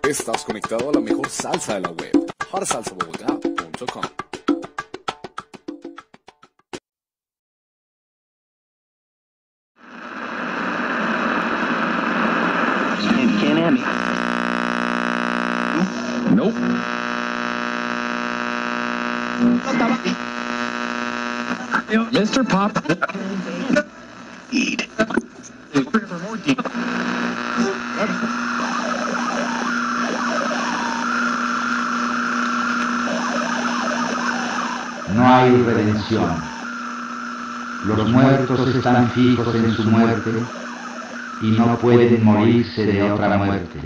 Estás conectado a la mejor salsa de la web, hotsalsabogotá.com. Nope. Mr. Pop. Eat. No hay redención. Los muertos están fijos en su muerte y no pueden morirse de otra muerte.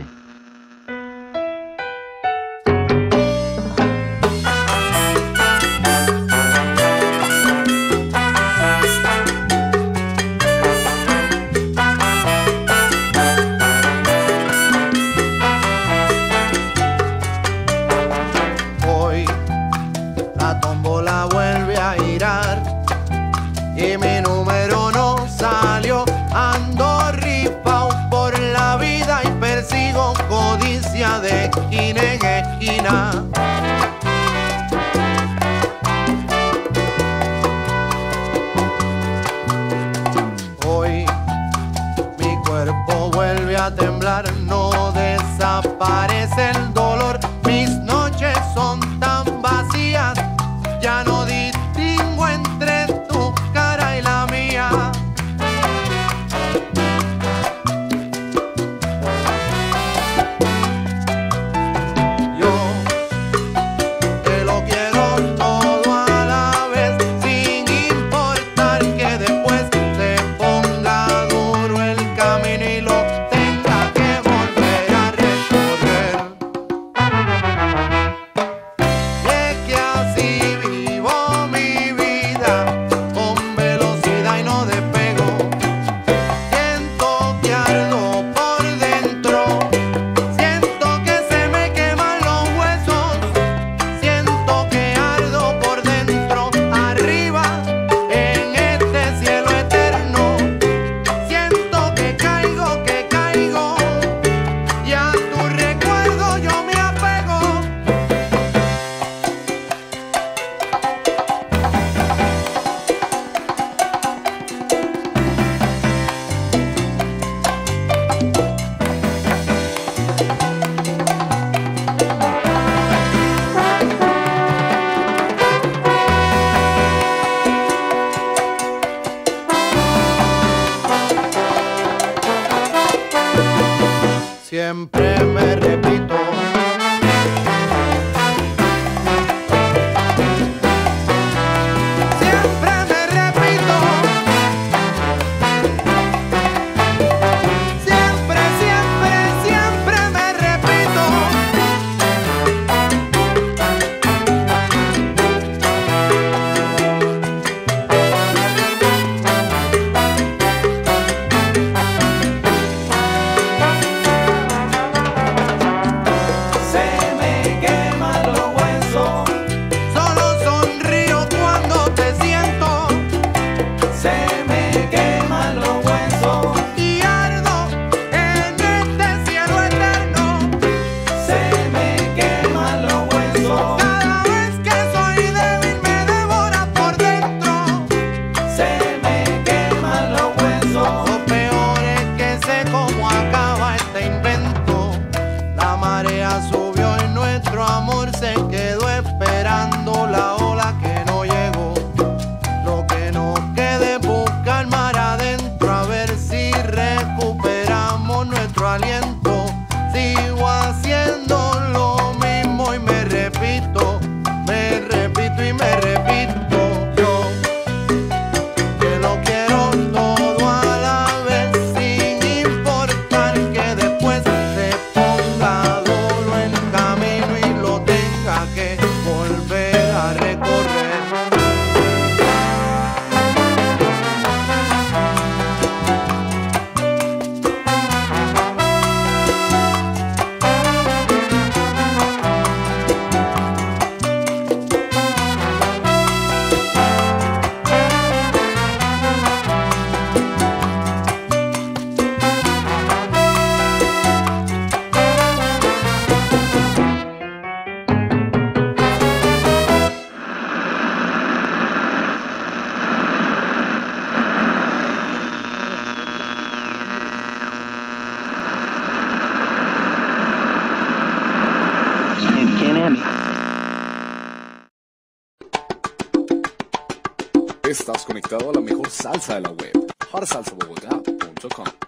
Y mi número no salió, ando rifao por la vida y persigo codicia de esquina en esquina. Hoy mi cuerpo vuelve a temblar, no desaparece el dolor, mis noches son tan vacías, ya no distingo entre tu cara y la mía. Yo te lo quiero todo a la vez, sin importar que después se ponga duro el camino y lo tenga que volver a recorrer. Es que así vivo mi vida, con velocidad y no despego. Siento que ardo por dentro, siento que se me queman los huesos, siento que ardo por dentro, arriba en este cielo eterno. Siento que caigo, y a tu recuerdo yo me apego. Siempre me repito, siempre me repito, siempre, siempre, siempre me repito. Se me queman los huesos, solo sonrío cuando te siento. Se me queman los huesos y ardo en este cielo eterno. Se me queman los huesos, cada vez que soy débil me devora por dentro. Se me queman los huesos, lo peor es que sé cómo acaba este invento. La marea subió y nuestro amor se quedó esperando la ola que no llegó. Lo que nos quede es buscar mar adentro, a ver si recuperamos nuestro aliento. Sigo haciendo lo mismo y me repito y me repito. Yo te lo quiero todo a la vez, sin importar que después se ponga duro el camino y lo tenga que volver a recorrer. Estás conectado a la mejor salsa de la web, harsalsabogotá.com.